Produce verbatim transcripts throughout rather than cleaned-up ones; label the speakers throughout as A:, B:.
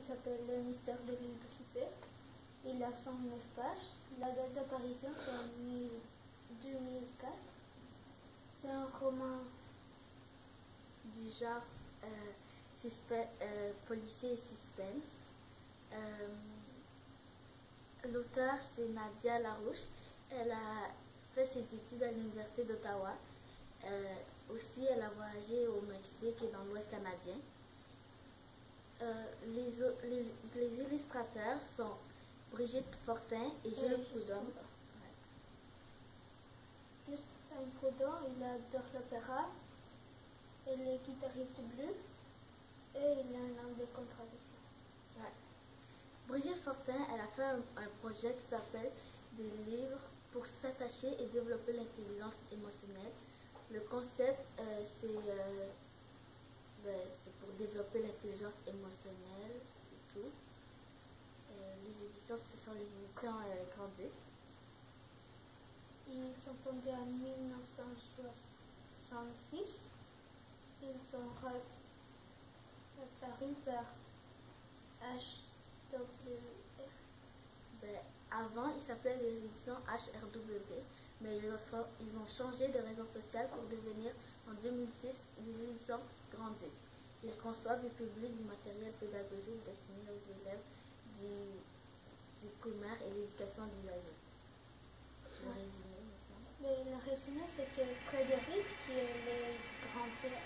A: s'appelle Le mystère de l'île brisée. Il a cent neuf pages. La date d'apparition, c'est en deux mille quatre. C'est un roman
B: du genre euh, suspe- euh, policier et suspense. Euh, L'auteur, c'est Nadia Larouche. Elle a fait ses études à l'Université d'Ottawa. Euh, aussi, elle a voyagé au Mexique et dans l'Ouest canadien. Euh, les, les, les illustrateurs sont Brigitte Fortin et Jules Prudhomme.
A: Ouais. Justin Prudhomme, il adore l'opéra. Il est guitariste du blues et il a un angle de contradiction.
B: Ouais. Brigitte Fortin, elle a fait un, un projet qui s'appelle Des livres pour s'attacher et développer l'intelligence émotionnelle. Le concept, euh, c'est euh, ben, pour développer l'intelligence émotionnelle et tout. Euh, les éditions, ce sont les éditions euh, Grand-Duc.
A: Ils sont fondés en mille neuf cent soixante-six. Ils sont apparus par H W R.
B: Ben, avant, ils s'appelaient les éditions H R W, mais ils ont, ils ont changé de raison sociale pour devenir, en deux mille six, les éditions Grand-Duc. Ils conçoivent et publient du matériel pédagogique destiné aux élèves du, du primaire et l'éducation des adultes. Le
A: Ouais.
B: résumé maintenant.
A: Mais le résumé, c'est que Frédéric, qui est le grand-père,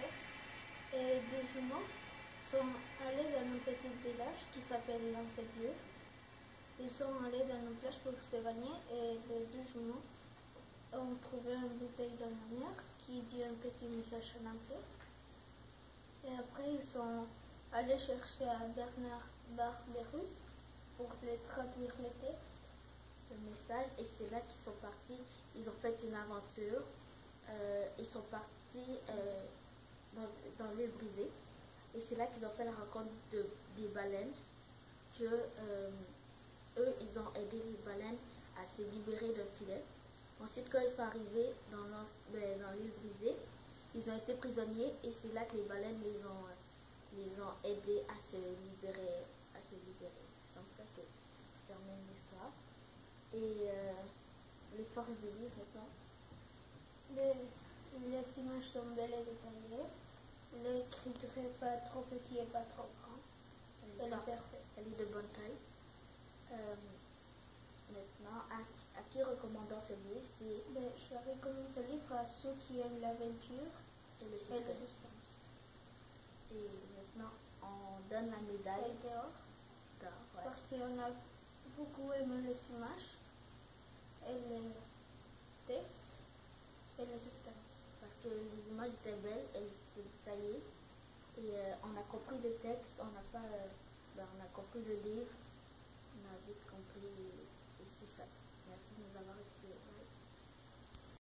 A: et deux jumeaux sont allés dans un petit village qui s'appelle Lancellieu. Ils sont allés dans une plage pour s'évanouir et les deux jumeaux ont trouvé une bouteille dans la mer qui dit un petit message en anglais. Et après, ils sont allés chercher à Bernard Barberousse pour les traduire les textes.
B: Le message, et c'est là qu'ils sont partis. Ils ont fait une aventure. Euh, ils sont partis euh, dans, dans l'île brisée. Et c'est là qu'ils ont fait la rencontre de, des baleines. Que euh, eux, ils ont aidé les baleines à se libérer d'un filet. Ensuite, quand ils sont arrivés dans, ben, dans l'île brisée, ils ont été prisonniers et c'est là que les baleines les ont, les ont aidés à se libérer. À se libérer. C'est comme ça que termine l'histoire. Et euh, les forces du livre maintenant.
A: Les, les images sont belles et détaillées. L'écriture n'est pas trop petite et pas trop grande. Elle, elle est parfaite.
B: Elle est de bonne taille. Euh, maintenant, à, à qui recommandons ce livre?
A: Ben, je recommande ce livre à ceux qui aiment l'aventure
B: et le suspense.
A: Et, le suspense.
B: Et maintenant, on donne la médaille
A: d'or.
B: Ouais.
A: Parce qu'on a beaucoup aimé les images et les textes et le suspense.
B: Parce que les images étaient belles, elles étaient détaillées. Et euh, on a compris le texte, on n'a pas, euh, ben, on a compris le livre, on a vite compris, et, et c'est ça. Merci de nous avoir écoutés. Ouais.